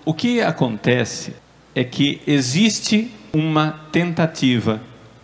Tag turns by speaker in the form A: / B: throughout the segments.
A: O que acontece é que existe uma tentativa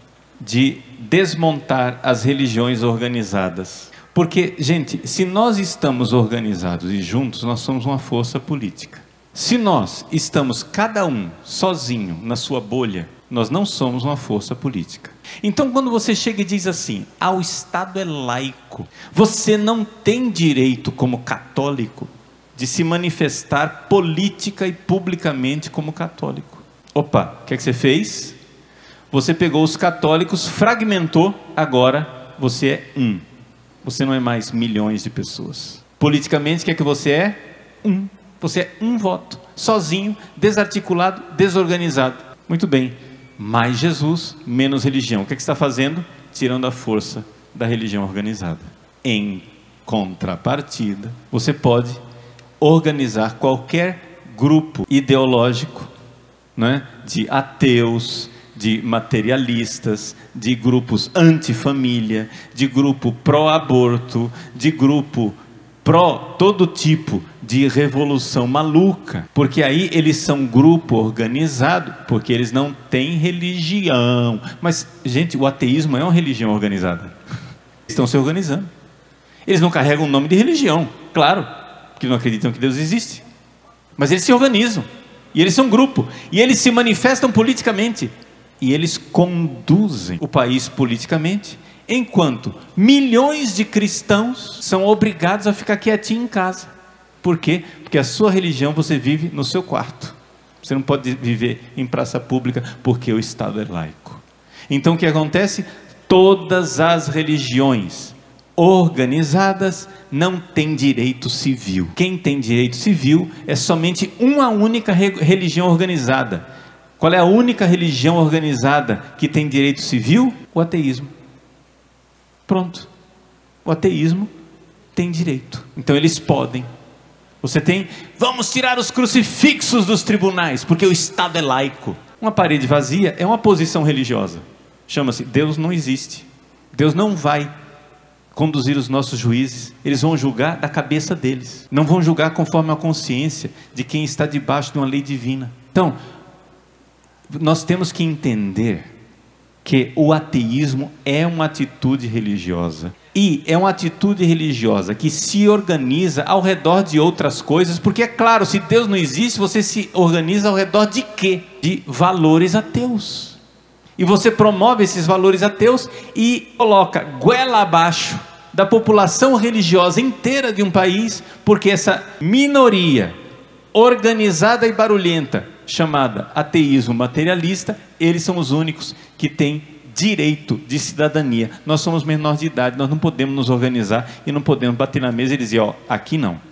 A: de desmontar as religiões organizadas. Porque, gente, se nós estamos organizados e juntos, nós somos uma força política. Se nós estamos cada um sozinho na sua bolha, nós não somos uma força política. Então, quando você chega e diz assim, o Estado é laico, você não tem direito como católico de se manifestar política e publicamente como católico. Opa, o que é que você fez? Você pegou os católicos, fragmentou, agora você é um. Você não é mais milhões de pessoas. Politicamente, o que é que você é? Um. Você é um voto, sozinho, desarticulado, desorganizado. Muito bem, mais Jesus, menos religião. O que é que você está fazendo? Tirando a força da religião organizada. Em contrapartida, você pode organizar qualquer grupo ideológico, né, de ateus, de materialistas, de grupos anti-família, de grupo pró-aborto, de grupo pró todo tipo de revolução maluca, porque aí eles são grupo organizado, porque eles não têm religião. Mas, gente, o ateísmo é uma religião organizada. Eles estão se organizando. Eles não carregam o nome de religião, claro, porque não acreditam que Deus existe. Mas eles se organizam, e eles são grupo, e eles se manifestam politicamente, e eles conduzem o país politicamente, enquanto milhões de cristãos são obrigados a ficar quietinho em casa. Por quê? Porque a sua religião você vive no seu quarto. Você não pode viver em praça pública porque o Estado é laico. Então o que acontece? Todas as religiões organizadas não têm direito civil. Quem tem direito civil é somente uma única religião organizada. Qual é a única religião organizada que tem direito civil? O ateísmo. Pronto. O ateísmo tem direito. Então eles podem. Você tem, vamos tirar os crucifixos dos tribunais, porque o Estado é laico. Uma parede vazia é uma posição religiosa. Chama-se Deus não existe. Deus não vai conduzir os nossos juízes. Eles vão julgar da cabeça deles. Não vão julgar conforme a consciência de quem está debaixo de uma lei divina. Então, nós temos que entender que o ateísmo é uma atitude religiosa. E é uma atitude religiosa que se organiza ao redor de outras coisas, porque é claro, se Deus não existe, você se organiza ao redor de quê? De valores ateus. E você promove esses valores ateus e coloca goela abaixo da população religiosa inteira de um país, porque essa minoria organizada e barulhenta, chamada ateísmo materialista, eles são os únicos que têm direito de cidadania. Nós somos menores de idade, nós não podemos nos organizar e não podemos bater na mesa e dizer, aqui não.